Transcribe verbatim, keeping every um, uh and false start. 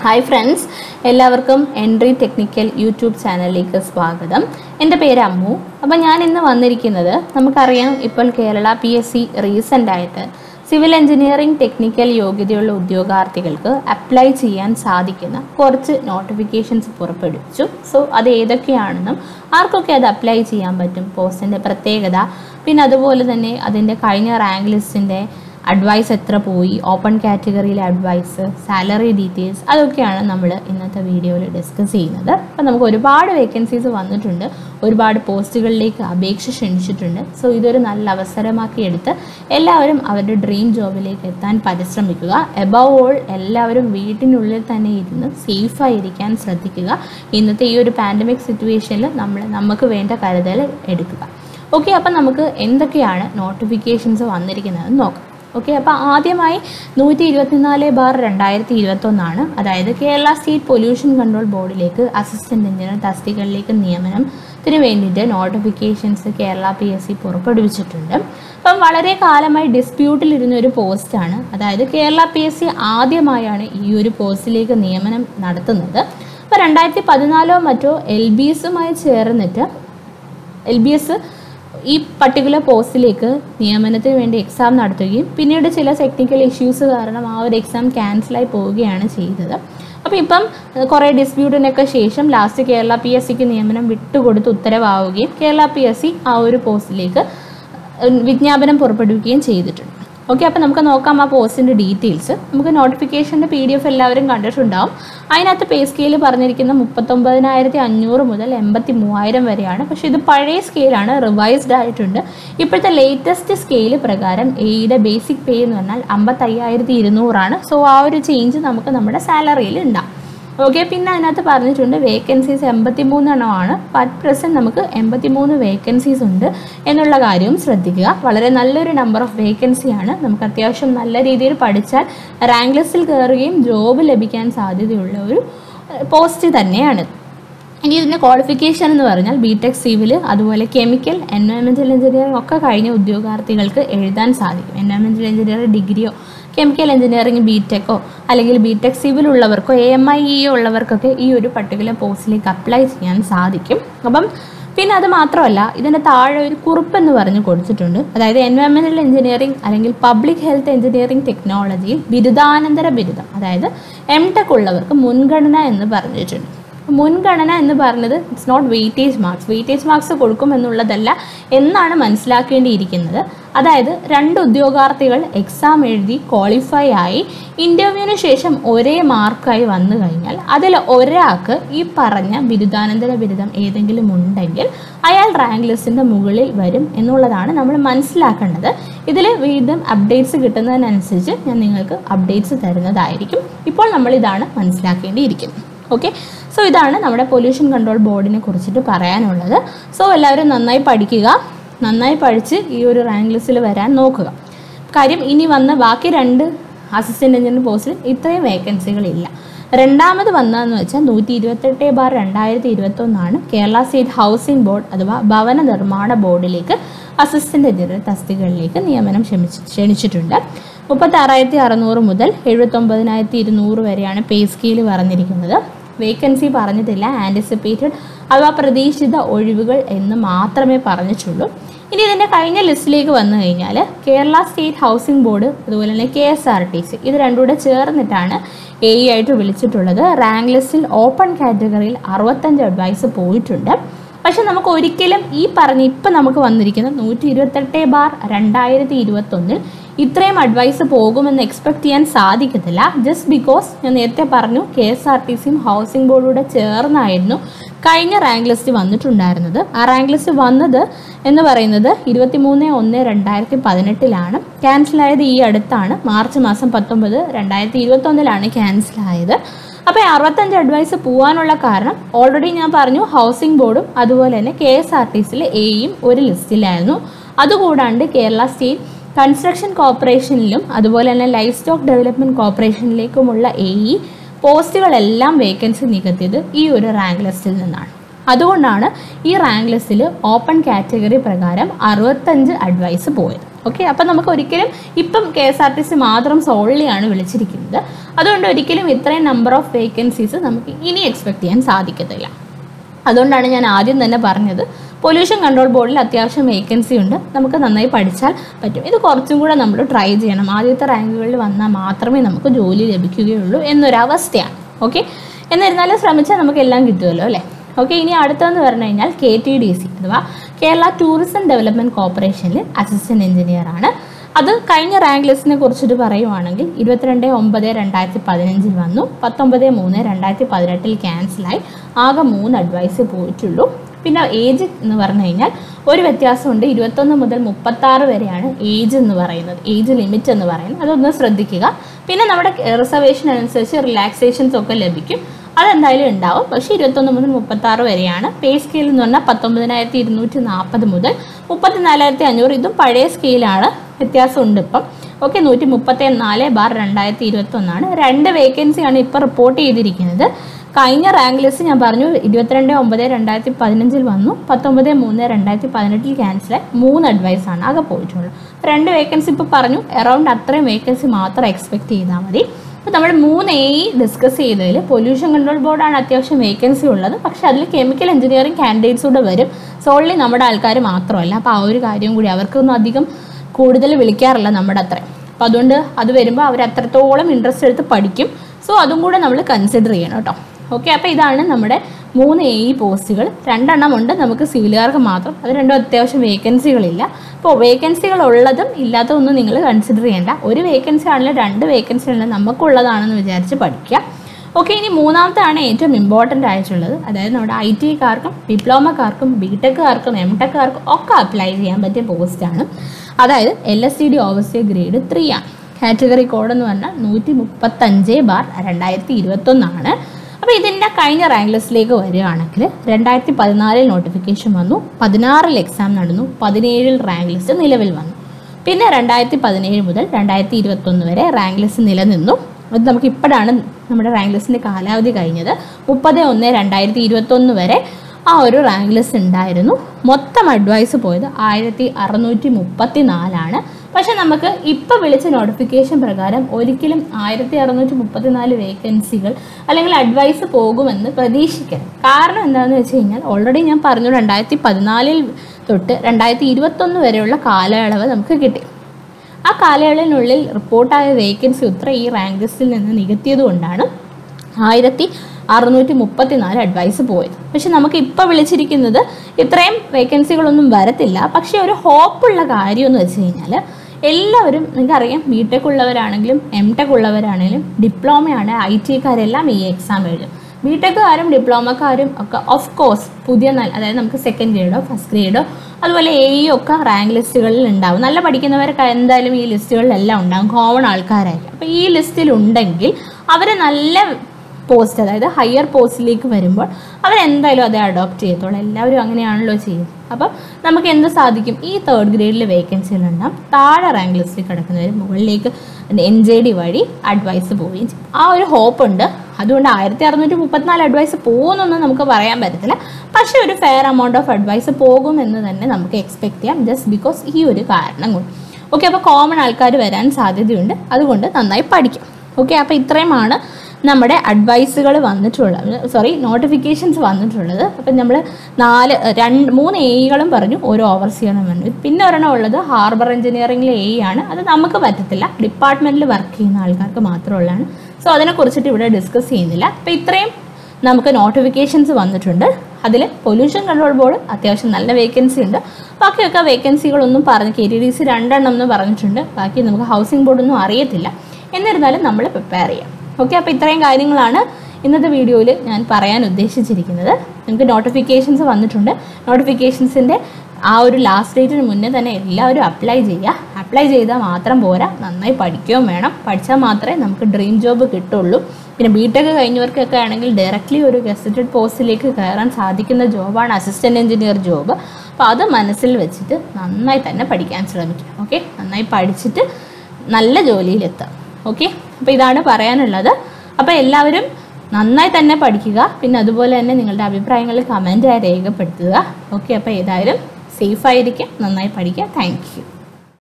Hi friends, എല്ലാവർക്കും entry technical YouTube ചാനലിലേക്ക് സ്വാഗതം. എൻ്റെ പേര് അമ്മു. അപ്പോൾ ഞാൻ ഇന്ന് വന്നിരിക്കുന്നത് നമുക്കറിയാം ഇപ്പോൾ Kerala P S C recent ആയിട്ട് സിവിൽ എഞ്ചിനീയറിംഗ് ടെക്നിക്കൽ യോഗ്യതയുള്ള ഉദ്യോഗാർത്ഥികൾക്ക് അപ്ലൈ ചെയ്യാൻ സാധിക്കുന്ന കുറച്ച് നോട്ടിഫിക്കേഷൻസ് പുറപ്പെടുവിച്ചു. സോ അത് ഏതൊക്കെയാണെന്നും ആർക്കൊക്കെ അത് അപ്ലൈ ചെയ്യാൻ പറ്റും, പോസ്റ്റിൻ്റെ പ്രത്യേകത, പിന്നെ അതുപോലെ തന്നെ അതിൻ്റെ കഴിഞ്ഞ റാങ്ക് ലിസ്റ്റിൻ്റെ അഡ്വൈസ് എത്ര പോയി, ഓപ്പൺ കാറ്റഗറിയിലെ അഡ്വൈസ്, സാലറി ഡീറ്റെയിൽസ്, അതൊക്കെയാണ് നമ്മൾ ഇന്നത്തെ വീഡിയോയിൽ ഡിസ്കസ് ചെയ്യുന്നത്. അപ്പോൾ നമുക്ക് ഒരുപാട് വേക്കൻസീസ് വന്നിട്ടുണ്ട്, ഒരുപാട് പോസ്റ്റുകളിലേക്ക് അപേക്ഷ ക്ഷണിച്ചിട്ടുണ്ട്. സോ ഇതൊരു നല്ല അവസരമാക്കി എടുത്ത് എല്ലാവരും അവരുടെ ഡ്രീം ജോബിലേക്ക് എത്താൻ പരിശ്രമിക്കുക. എബവ് ഓൾ എല്ലാവരും വീട്ടിനുള്ളിൽ തന്നെ ഇരുന്ന് സേഫായിരിക്കാൻ ശ്രദ്ധിക്കുക. ഇന്നത്തെ ഈ ഒരു പാൻഡമിക് സിറ്റുവേഷനിൽ നമ്മൾ നമുക്ക് വേണ്ട കരുതൽ എടുക്കുക. ഓക്കെ, അപ്പം നമുക്ക് എന്തൊക്കെയാണ് നോട്ടിഫിക്കേഷൻസ് വന്നിരിക്കുന്നതെന്ന് നോക്കാം. ഓക്കെ, അപ്പോൾ ആദ്യമായി നൂറ്റി ഇരുപത്തിനാല് ബാർ രണ്ടായിരത്തി ഇരുപത്തൊന്നാണ്, അതായത് കേരള സ്റ്റേറ്റ് പൊല്യൂഷൻ കൺട്രോൾ ബോർഡിലേക്ക് അസിസ്റ്റൻറ്റ് എഞ്ചിനീയർ തസ്തികകളിലേക്ക് നിയമനത്തിന് വേണ്ടിയിട്ട് notifications Kerala P S C പുറപ്പെടുവിച്ചിട്ടുണ്ട്. അപ്പം വളരെ കാലമായി ഡിസ്പ്യൂട്ടിലിരുന്ന ഒരു പോസ്റ്റാണ്, അതായത് കേരള പി എസ് സി ആദ്യമായാണ് ഈ ഒരു പോസ്റ്റിലേക്ക് നിയമനം നടത്തുന്നത്. അപ്പോൾ രണ്ടായിരത്തി പതിനാലോ മറ്റോ എൽ ബി എസുമായി ചേർന്നിട്ട് എൽ ബി എസ് ഈ പർട്ടിക്കുലർ പോസ്റ്റിലേക്ക് നിയമനത്തിന് വേണ്ടി എക്സാം നടത്തുകയും പിന്നീട് ചില ടെക്നിക്കൽ ഇഷ്യൂസ് കാരണം ആ ഒരു എക്സാം ക്യാൻസലായി പോവുകയാണ് ചെയ്തത്. അപ്പോൾ ഇപ്പം കുറേ ഡിസ്പ്യൂട്ടിനൊക്കെ ശേഷം ലാസ്റ്റ് കേരള പി എസ് സിക്ക് നിയമനം വിട്ടുകൊടുത്ത് ഉത്തരവാവുകയും കേരള പി എസ് സി ആ ഒരു പോസ്റ്റിലേക്ക് വിജ്ഞാപനം പുറപ്പെടുവിക്കുകയും ചെയ്തിട്ടുണ്ട്. ഓക്കെ, അപ്പോൾ നമുക്ക് നോക്കാം ആ പോസ്റ്റിൻ്റെ ഡീറ്റെയിൽസ്. നമുക്ക് നോട്ടിഫിക്കേഷൻ്റെ പി ഡി എഫ് എല്ലാവരും കണ്ടിട്ടുണ്ടാവും. അതിനകത്ത് പേ സ്കെയിൽ പറഞ്ഞിരിക്കുന്ന മുപ്പത്തൊമ്പതിനായിരത്തി അഞ്ഞൂറ് മുതൽ എൺപത്തി മൂവായിരം വരെയാണ്. പക്ഷേ ഇത് പഴയ സ്കെയിലാണ്, റിവൈസ്ഡ് ആയിട്ടുണ്ട്. ഇപ്പോഴത്തെ ലേറ്റസ്റ്റ് സ്കെയിൽ പ്രകാരം എയുടെ ബേസിക് പേ എന്ന് പറഞ്ഞാൽ അമ്പത്തയ്യായിരത്തി ഇരുന്നൂറാണ്. സോ ആ ഒരു ചേഞ്ച് നമുക്ക് നമ്മുടെ സാലറിയിൽ ഉണ്ടാകും. ഓക്കെ, പിന്നെ അതിനകത്ത് പറഞ്ഞിട്ടുണ്ട് വേക്കൻസീസ് എൺപത്തി മൂന്നെണ്ണമാണ്. അറ്റ് പ്രസൻറ്റ് നമുക്ക് എൺപത്തി മൂന്ന് വേക്കൻസീസ് ഉണ്ട് എന്നുള്ള കാര്യവും ശ്രദ്ധിക്കുക. വളരെ നല്ലൊരു നമ്പർ ഓഫ് വേക്കൻസിയാണ്. നമുക്ക് അത്യാവശ്യം നല്ല രീതിയിൽ പഠിച്ചാൽ റാങ്ക് ലിസ്റ്റിൽ കയറുകയും ജോബ് ലഭിക്കാൻ സാധ്യതയുള്ള ഒരു പോസ്റ്റ് തന്നെയാണ്. ഇനി ഇതിൻ്റെ ക്വാളിഫിക്കേഷൻ എന്ന് പറഞ്ഞാൽ ബി ടെക് സിവിൽ, അതുപോലെ കെമിക്കൽ, എൻവയോൺമെൻറ്റൽ എഞ്ചിനീയറിംഗ് ഒക്കെ കഴിഞ്ഞ ഉദ്യോഗാർത്ഥികൾക്ക് എഴുതാൻ സാധിക്കും. എൻവയോൺമെൻറ്റൽ എഞ്ചിനീയറിംഗ് ഡിഗ്രിയോ കെമിക്കൽ എഞ്ചിനീയറിംഗ് ബി ടെക്കോ അല്ലെങ്കിൽ ബി ടെക് സിവിൽ ഉള്ളവർക്കോ എ എം ഐ ഇ ഉള്ളവർക്കൊക്കെ ഈ ഒരു പർട്ടിക്കുലർ പോസ്റ്റിലേക്ക് അപ്ലൈ ചെയ്യാൻ സാധിക്കും. അപ്പം പിന്നെ അത് മാത്രമല്ല, ഇതിൻ്റെ താഴെ ഒരു കുറിപ്പെന്ന് പറഞ്ഞ് കൊടുത്തിട്ടുണ്ട്. അതായത് എൻവയോൺമെൻറ്റൽ എഞ്ചിനീയറിംഗ് അല്ലെങ്കിൽ പബ്ലിക് ഹെൽത്ത് എഞ്ചിനീയറിംഗ് ടെക്നോളജിയിൽ ബിരുദാനന്തര ബിരുദം, അതായത് എം ടെക് ഉള്ളവർക്ക് മുൻഗണന എന്ന് പറഞ്ഞിട്ടുണ്ട്. മുൻഗണന എന്ന് പറഞ്ഞത് it's not weightage marks. Weightage marks കൊടുക്കും എന്നുള്ളതല്ല എന്നാണ് മനസ്സിലാക്കേണ്ടിയിരിക്കുന്നത്. അതായത് രണ്ട് ഉദ്യോഗാർത്ഥികൾ എക്സാം എഴുതി ക്വാളിഫൈ ആയി ഇൻ്റർവ്യൂവിന് ശേഷം ഒരേ മാർക്കായി വന്നു കഴിഞ്ഞാൽ അതിൽ ഒരാൾക്ക് ഈ പറഞ്ഞ ബിരുദാനന്തര ബിരുദം ഏതെങ്കിലും ഉണ്ടെങ്കിൽ അയാൾ റാങ്ക് ലിസ്റ്റിൻ്റെ മുകളിൽ വരും എന്നുള്ളതാണ് നമ്മൾ മനസ്സിലാക്കേണ്ടത്. ഇതിൽ വീണ്ടും അപ്ഡേറ്റ്സ് കിട്ടുന്നതിനനുസരിച്ച് ഞാൻ നിങ്ങൾക്ക് അപ്ഡേറ്റ്സ് തരുന്നതായിരിക്കും. ഇപ്പോൾ നമ്മളിതാണ് മനസ്സിലാക്കേണ്ടിയിരിക്കുന്നത്. ഓക്കെ, സോ ഇതാണ് നമ്മുടെ പൊല്യൂഷൻ കൺട്രോൾ ബോർഡിനെ കുറിച്ചിട്ട് പറയാനുള്ളത്. സോ എല്ലാവരും നന്നായി പഠിക്കുക, നന്നായി പഠിച്ച് ഈ ഒരു റാങ്ക് ലിസ്റ്റിൽ വരാൻ നോക്കുക. കാര്യം ഇനി വന്ന ബാക്കി രണ്ട് അസിസ്റ്റൻറ്റ് എഞ്ചിനീയർ പോസ്റ്റിൽ ഇത്രയും വേക്കൻസികളില്ല. രണ്ടാമത് വന്നതെന്ന് വെച്ചാൽ നൂറ്റി ഇരുപത്തെട്ട് ബാർ രണ്ടായിരത്തി ഇരുപത്തൊന്നാണ് കേരള സ്റ്റേറ്റ് ഹൗസിംഗ് ബോർഡ് അഥവാ ഭവന നിർമ്മാണ ബോർഡിലേക്ക് അസിസ്റ്റൻറ്റ് എഞ്ചിനീയർ തസ്തികകളിലേക്ക് നിയമനം ക്ഷണിച്ച് ക്ഷണിച്ചിട്ടുണ്ട്. മുപ്പത്താറായിരത്തി അറുന്നൂറ് മുതൽ എഴുപത്തൊമ്പതിനായിരത്തി ഇരുന്നൂറ് വരെയാണ് പേ സ്കെയിൽ പറഞ്ഞിരിക്കുന്നത്. വേക്കൻസി പറഞ്ഞിട്ടില്ല, ആൻറ്റിസിപ്പേറ്റഡ് അഥവാ പ്രതീക്ഷിത ഒഴിവുകൾ എന്ന് മാത്രമേ പറഞ്ഞിട്ടുള്ളൂ. ഇനി ഇതിൻ്റെ കഴിഞ്ഞ ലിസ്റ്റിലേക്ക് വന്നു കഴിഞ്ഞാൽ കേരള സ്റ്റേറ്റ് ഹൗസിംഗ് ബോർഡ് അതുപോലെ തന്നെ K S R T C ഇത് രണ്ടും കൂടെ ചേർന്നിട്ടാണ് എ ഇ ആയിട്ട് വിളിച്ചിട്ടുള്ളത്. റാങ്ക് ലിസ്റ്റിൽ ഓപ്പൺ കാറ്റഗറിയിൽ അറുപത്തഞ്ച് അഡ്വൈസ് പോയിട്ടുണ്ട്. പക്ഷെ നമുക്ക് ഒരിക്കലും ഈ പറഞ്ഞ് ഇപ്പം നമുക്ക് വന്നിരിക്കുന്ന നൂറ്റി ഇരുപത്തെട്ട് ബാർ രണ്ടായിരത്തി ഇരുപത്തൊന്നിൽ ഇത്രയും അഡ്വൈസ് പോകുമെന്ന് എക്സ്പെക്ട് ചെയ്യാൻ സാധിക്കത്തില്ല. ജസ്റ്റ് ബിക്കോസ് ഞാൻ നേരത്തെ പറഞ്ഞു കെ എസ് ആർ ടി സിയും ഹൗസിംഗ് ബോർഡൂടെ ചേർന്നായിരുന്നു കഴിഞ്ഞ റാങ്ക് ലിസ്റ്റ് വന്നിട്ടുണ്ടായിരുന്നത്. ആ റാങ്ക് ലിസ്റ്റ് വന്നത് എന്ന് പറയുന്നത് ഇരുപത്തി മൂന്ന് ഒന്ന് രണ്ടായിരത്തി പതിനെട്ടിലാണ്. ക്യാൻസലായത് ഈ അടുത്താണ്, മാർച്ച് മാസം പത്തൊമ്പത് രണ്ടായിരത്തി ഇരുപത്തൊന്നിലാണ് ക്യാൻസലായത്. അപ്പോൾ അറുപത്തഞ്ച് അഡ്വൈസ് പോകാനുള്ള കാരണം ഓൾറെഡി ഞാൻ പറഞ്ഞു ഹൗസിംഗ് ബോർഡും അതുപോലെ തന്നെ കെ എസ് ആർ ടി സിയിലെ എയും ഒരു ലിസ്റ്റിലായിരുന്നു. അതുകൂടാണ്ട് കേരള സ്റ്റേറ്റ് കൺസ്ട്രക്ഷൻ കോർപ്പറേഷനിലും അതുപോലെ തന്നെ ലൈഫ് സ്റ്റോക്ക് ഡെവലപ്മെൻറ്റ് കോർപ്പറേഷനിലേക്കുമുള്ള എ ഇ പോസ്റ്റുകളെല്ലാം വേക്കൻസി നികത്തിയത് ഈ ഒരു റാങ്ക് ലിസ്റ്റിൽ നിന്നാണ്. അതുകൊണ്ടാണ് ഈ റാങ്ക് ലിസ്റ്റിൽ ഓപ്പൺ കാറ്റഗറി പ്രകാരം അറുപത്തഞ്ച് അഡ്വൈസ് പോയത്. ഓക്കെ, അപ്പം നമുക്ക് ഒരിക്കലും ഇപ്പം K S R T C മാത്രം സോളിയാണ് വിളിച്ചിരിക്കുന്നത്. അതുകൊണ്ട് ഒരിക്കലും ഇത്രയും നമ്പർ ഓഫ് വേക്കൻസീസ് നമുക്ക് ഇനി എക്സ്പെക്ട് ചെയ്യാൻ സാധിക്കത്തില്ല. അതുകൊണ്ടാണ് ഞാൻ ആദ്യം തന്നെ പറഞ്ഞത് പൊല്യൂഷൻ കൺട്രോൾ ബോർഡിൽ അത്യാവശ്യം വേക്കൻസി ഉണ്ട്, നമുക്ക് നന്നായി പഠിച്ചാൽ പറ്റും. ഇത് കുറച്ചും കൂടെ നമ്മൾ ട്രൈ ചെയ്യണം. ആദ്യത്തെ റാങ്കുകളിൽ വന്നാൽ മാത്രമേ നമുക്ക് ജോലി ലഭിക്കുകയുള്ളൂ എന്നൊരവസ്ഥയാണ്. ഓക്കെ, എന്നിരുന്നാലും ശ്രമിച്ചാൽ നമുക്ക് എല്ലാം കിട്ടുമല്ലോ അല്ലേ. ഓക്കെ, ഇനി അടുത്തതെന്ന് പറഞ്ഞു കഴിഞ്ഞാൽ കെ ടി ഡി സി അഥവാ കേരള ടൂറിസം ഡെവലപ്മെൻറ്റ് കോർപ്പറേഷനിൽ അസിസ്റ്റൻറ്റ് എഞ്ചിനീയർ ആണ്. അത് കഴിഞ്ഞ റാങ്ക് ലിസ്റ്റിനെ കുറിച്ചിട്ട് പറയുവാണെങ്കിൽ ഇരുപത്തിരണ്ട് ഒമ്പത് രണ്ടായിരത്തി പതിനഞ്ചിൽ വന്നു, പത്തൊമ്പത് മൂന്ന് രണ്ടായിരത്തി പതിനെട്ടിൽ ക്യാൻസലായി. ആകെ മൂന്ന് അഡ്വൈസ് പോയിട്ടുള്ളൂ. പിന്നെ ഏജ് എന്ന് പറഞ്ഞു കഴിഞ്ഞാൽ ഒരു വ്യത്യാസമുണ്ട്, ഇരുപത്തൊന്ന് മുതൽ മുപ്പത്താറ് വരെയാണ് ഏജ് എന്ന് പറയുന്നത്, ഏജ് ലിമിറ്റ് എന്ന് പറയുന്നത്. അതൊന്ന് ശ്രദ്ധിക്കുക. പിന്നെ നമ്മുടെ റിസർവേഷൻ അനുസരിച്ച് റിലാക്സേഷൻസ് ഒക്കെ ലഭിക്കും, അതെന്തായാലും ഉണ്ടാവും. പക്ഷേ ഇരുപത്തൊന്ന് മുതൽ മുപ്പത്താറ് വരെയാണ്. പേ സ്കെയിൽ എന്ന് പറഞ്ഞാൽ പത്തൊമ്പതിനായിരത്തി ഇരുന്നൂറ്റി നാൽപ്പത് മുതൽ മുപ്പത്തി നാലായിരത്തി അഞ്ഞൂറ്, ഇതും പഴയ സ്കെയിലാണ്, വ്യത്യാസമുണ്ട് ഇപ്പം. ഓക്കെ, നൂറ്റി മുപ്പത്തി നാല് ബാർ രണ്ടായിരത്തി ഇരുപത്തൊന്നാണ്. രണ്ട് വേക്കൻസിയാണ് ഇപ്പോൾ റിപ്പോർട്ട് ചെയ്തിരിക്കുന്നത്. കഴിഞ്ഞ റാങ്ക് ലിസ്റ്റ് ഞാൻ പറഞ്ഞു ഇരുപത്തിരണ്ട് ഒമ്പത് രണ്ടായിരത്തി പതിനഞ്ചിൽ വന്നു, പത്തൊമ്പത് മൂന്ന് രണ്ടായിരത്തി പതിനെട്ടിൽ ക്യാൻസലായി. മൂന്ന് അഡ്വൈസാണ് ആകെ പോയിട്ടുള്ളത്. രണ്ട് വേക്കൻസി ഇപ്പോൾ പറഞ്ഞു, അറൗണ്ട് അത്രയും വേക്കൻസി മാത്രം എക്സ്പെക്ട് ചെയ്താൽ മതി. അപ്പോൾ നമ്മൾ മൂന്ന് എ ഡിസ്കസ് ചെയ്തതിൽ പൊല്യൂഷൻ കൺട്രോൾ ബോർഡാണ് അത്യാവശ്യം വേക്കൻസി ഉള്ളത്. പക്ഷേ അതിൽ കെമിക്കൽ എഞ്ചിനീയറിംഗ് കാൻഡിഡേറ്റ്സ് കൂടെ വരും, സോൺലി നമ്മുടെ ആൾക്കാർ മാത്രമല്ല. അപ്പോൾ ആ ഒരു കാര്യം കൂടി, അവർക്കൊന്നും അധികം കൂടുതൽ വിളിക്കാറില്ല നമ്മുടെ അത്രയും. അപ്പോൾ അതുകൊണ്ട് അത് വരുമ്പോൾ അവർ അത്രത്തോളം ഇൻട്രസ്റ്റ് എടുത്ത് പഠിക്കും. സോ അതും കൂടെ നമ്മൾ കൺസിഡർ ചെയ്യണം കേട്ടോ. ഓക്കെ, അപ്പോൾ ഇതാണ് നമ്മുടെ മൂന്ന് എ ഇ പോസ്റ്റുകൾ. രണ്ടെണ്ണം ഉണ്ട് നമുക്ക് സിവിലുകാർക്ക് മാത്രം, അത് രണ്ടും അത്യാവശ്യം വേക്കൻസികളില്ല. അപ്പോൾ വേക്കൻസികൾ ഉള്ളതും ഇല്ലാത്തതൊന്നും നിങ്ങൾ കൺസിഡർ ചെയ്യേണ്ട. ഒരു വേക്കൻസി ആണെങ്കിലും രണ്ട് വേക്കൻസി ആണെങ്കിലും നമുക്കുള്ളതാണെന്ന് വിചാരിച്ച് പഠിക്കുക. ഓക്കെ, ഇനി മൂന്നാമത്താണ് ഏറ്റവും ഇമ്പോർട്ടൻ്റ് ആയിട്ടുള്ളത്. അതായത് നമ്മുടെ ഐ ടിക്കാർക്കും ഡിപ്ലോമക്കാർക്കും ബി ടെക്കുകാർക്കും എം ടെക്കുകാർക്കും ഒക്കെ അപ്ലൈ ചെയ്യാൻ പറ്റിയ പോസ്റ്റാണ്. അതായത് L S C D overseer grade three ആണ്. കാറ്റഗറി കോഡ് എന്ന് പറഞ്ഞാൽ നൂറ്റി മുപ്പത്തഞ്ച് ബാർ രണ്ടായിരത്തി ഇരുപത്തൊന്നാണ്. അപ്പോൾ ഇതിൻ്റെ കഴിഞ്ഞ റാങ്ക് ലിസ്റ്റിലേക്ക് വരികയാണെങ്കിൽ രണ്ടായിരത്തി പതിനാലിൽ നോട്ടിഫിക്കേഷൻ വന്നു, പതിനാറിൽ എക്സാം നടന്നു, പതിനേഴിൽ റാങ്ക് ലിസ്റ്റ് നിലവിൽ വന്നു. പിന്നെ രണ്ടായിരത്തി പതിനേഴ് മുതൽ രണ്ടായിരത്തി ഇരുപത്തൊന്ന് വരെ റാങ്ക് ലിസ്റ്റ് നിലനിന്നു. അത് നമുക്ക് ഇപ്പോഴാണ് നമ്മുടെ റാങ്ക് ലിസ്റ്റിൻ്റെ കാലാവധി കഴിഞ്ഞത്. മുപ്പത് ഒന്ന് രണ്ടായിരത്തി ഇരുപത്തൊന്ന് വരെ ആ ഒരു റാങ്ക് ലിസ്റ്റ് ഉണ്ടായിരുന്നു. മൊത്തം അഡ്വൈസ് പോയത് ആയിരത്തി അറുന്നൂറ്റി മുപ്പത്തി നാലാണ്. പക്ഷെ നമുക്ക് ഇപ്പോൾ വിളിച്ച നോട്ടിഫിക്കേഷൻ പ്രകാരം ഒരിക്കലും ആയിരത്തി അറുന്നൂറ്റി മുപ്പത്തി നാല് വേക്കൻസികൾ അല്ലെങ്കിൽ അഡ്വൈസ് പോകുമെന്ന് പ്രതീക്ഷിക്കരുത്. കാരണം എന്താണെന്ന് വെച്ച് കഴിഞ്ഞാൽ ഓൾറെഡി ഞാൻ പറഞ്ഞു രണ്ടായിരത്തി പതിനാലിൽ തൊട്ട് രണ്ടായിരത്തി ഇരുപത്തൊന്ന് വരെയുള്ള കാലയളവ് നമുക്ക് കിട്ടി. ആ കാലയളവിനുള്ളിൽ റിപ്പോർട്ടായ വേക്കൻസി ഉത്തരം ഈ റാങ്ക് ലിസ്റ്റിൽ നിന്ന് നികത്തിയത് കൊണ്ടാണ് ആയിരത്തി അറുന്നൂറ്റി മുപ്പത്തി നാല് അഡ്വൈസ് പോയത്. പക്ഷെ നമുക്ക് ഇപ്പോൾ വിളിച്ചിരിക്കുന്നത് ഇത്രയും വേക്കൻസികളൊന്നും വരത്തില്ല. പക്ഷേ ഒരു ഹോപ്പുള്ള കാര്യം എന്ന് വെച്ച് കഴിഞ്ഞാൽ എല്ലാവരും നിങ്ങൾക്കറിയാം, ബി ടെക് ഉള്ളവരാണെങ്കിലും എം ടെക് ഉള്ളവരാണെങ്കിലും ഡിപ്ലോമയാണ് ഐ ടിക്കാരെല്ലാം ഈ എക്സാം എഴുതും. ബി ടെക്കുകാരും ഡിപ്ലോമക്കാരും ഒക്കെ ഓഫ് കോഴ്സ് പുതിയ നല്ല, അതായത് നമുക്ക് സെക്കൻഡ് ഗ്രേഡോ ഫസ്റ്റ് ഗ്രേഡോ അതുപോലെ എ ഇ ഒക്കെ റാങ്ക് ലിസ്റ്റുകളിൽ ഉണ്ടാവും. നല്ല പഠിക്കുന്നവർക്ക് എന്തായാലും ഈ ലിസ്റ്റുകളിലെല്ലാം ഉണ്ടാകും, കോമൺ ആൾക്കാരായിരിക്കും. അപ്പോൾ ഈ ലിസ്റ്റിലുണ്ടെങ്കിൽ അവർ നല്ല പോസ്റ്റ്, അതായത് ഹയർ പോസ്റ്റിലേക്ക് വരുമ്പോൾ അവരെന്തായാലും അതേ അഡോപ്റ്റ് ചെയ്യത്തുള്ളൂ. എല്ലാവരും അങ്ങനെയാണല്ലോ ചെയ്യുന്നത്. അപ്പം നമുക്ക് എന്ത് സാധിക്കും, ഈ തേർഡ് ഗ്രേഡിൽ വേക്കൻസികളുണ്ടാകും. താഴെ റാങ്ക് ലിസ്റ്റിൽ കിടക്കുന്നവർ മുകളിലേക്ക് എൻ ജെ ഡി വഴി അഡ്വൈസ് പോവുകയും ചെയ്യും. ആ ഒരു ഹോപ്പ് ഉണ്ട്. അതുകൊണ്ട് ആയിരത്തി അറുന്നൂറ്റി മുപ്പത്തിനാല് അഡ്വൈസ് പോകുന്നൊന്നും നമുക്ക് പറയാൻ പറ്റത്തില്ല. പക്ഷേ ഒരു ഫെയർ എമൗണ്ട് ഓഫ് അഡ്വൈസ് പോകുമെന്ന് തന്നെ നമുക്ക് എക്സ്പെക്ട് ചെയ്യാം, ജസ്റ്റ് ബിക്കോസ് ഈ ഒരു കാരണം കൊണ്ട്. ഓക്കെ, അപ്പോൾ കോമൺ ആൾക്കാർ വരാൻ സാധ്യതയുണ്ട്. അതുകൊണ്ട് നന്നായി പഠിക്കാം. ഓക്കെ, അപ്പോൾ ഇത്രയുമാണ് നമ്മുടെ അഡ്വൈസുകൾ വന്നിട്ടുള്ളത്, സോറി നോട്ടിഫിക്കേഷൻസ് വന്നിട്ടുള്ളത്. അപ്പം നമ്മൾ നാല് രണ്ട് മൂന്ന് എകളും പറഞ്ഞു, ഓരോ ഓവർസിയറും പറഞ്ഞു. പിന്നെ ഒരെണ്ണം ഉള്ളത് ഹാർബർ എഞ്ചിനീയറിംഗിലെ എ ആണ്. അത് നമുക്ക് പറ്റത്തില്ല, ഡിപ്പാർട്ട്മെൻറ്റിൽ വർക്ക് ചെയ്യുന്ന ആൾക്കാർക്ക് മാത്രമുള്ളതാണ്. സോ അതിനെക്കുറിച്ചിട്ട് ഇവിടെ ഡിസ്കസ് ചെയ്യുന്നില്ല. അപ്പോൾ ഇത്രയും നമുക്ക് നോട്ടിഫിക്കേഷൻസ് വന്നിട്ടുണ്ട്. അതിൽ പൊല്യൂഷൻ കൺട്രോൾ ബോർഡ് അത്യാവശ്യം നല്ല വേക്കൻസി ഉണ്ട്. ബാക്കിയൊക്കെ വേക്കൻസികളൊന്നും പറഞ്ഞ് കെ ടി ഡി സി രണ്ടെണ്ണം എന്ന് പറഞ്ഞിട്ടുണ്ട്. ബാക്കി നമുക്ക് ഹൗസിംഗ് ബോർഡൊന്നും അറിയത്തില്ല. എന്നിരുന്നാലും നമ്മൾ പ്രിപ്പയർ ചെയ്യാം. ഓക്കെ, അപ്പോൾ ഇത്രയും കാര്യങ്ങളാണ് ഇന്നത്തെ വീഡിയോയിൽ ഞാൻ പറയാൻ ഉദ്ദേശിച്ചിരിക്കുന്നത്. നിങ്ങൾക്ക് നോട്ടിഫിക്കേഷൻസ് വന്നിട്ടുണ്ട്. നോട്ടിഫിക്കേഷൻസിൻ്റെ ആ ഒരു ലാസ്റ്റ് ഡേറ്റിന് മുന്നേ തന്നെ എല്ലാവരും അപ്ലൈ ചെയ്യുക. അപ്ലൈ ചെയ്താൽ മാത്രം പോരാ, നന്നായി പഠിക്കുകയും വേണം. പഠിച്ചാൽ മാത്രമേ നമുക്ക് ഡ്രീം ജോബ് കിട്ടുള്ളൂ. പിന്നെ ബി ടെക് കഴിഞ്ഞവർക്കൊക്കെ ആണെങ്കിൽ ഡയറക്റ്റ്ലി ഒരു ഗസറ്റഡ് പോസ്റ്റിലേക്ക് കയറാൻ സാധിക്കുന്ന ജോബാണ് അസിസ്റ്റൻറ്റ് എഞ്ചിനീയർ ജോബ്. അപ്പോൾ അത് മനസ്സിൽ വെച്ചിട്ട് നന്നായി തന്നെ പഠിക്കാൻ ശ്രമിക്കുക. ഓക്കെ, നന്നായി പഠിച്ചിട്ട് നല്ല ജോലിയിലെത്താം. ഓക്കെ, അപ്പോൾ ഇതാണ് പറയാനുള്ളത്. അപ്പോൾ എല്ലാവരും നന്നായി തന്നെ പഠിക്കുക. പിന്നെ അതുപോലെ തന്നെ നിങ്ങളുടെ അഭിപ്രായങ്ങൾ കമൻറ്റായി രേഖപ്പെടുത്തുക. ഓക്കെ, അപ്പോൾ ഏതായാലും സേഫായിരിക്കുക, നന്നായി പഠിക്കുക. Thank U.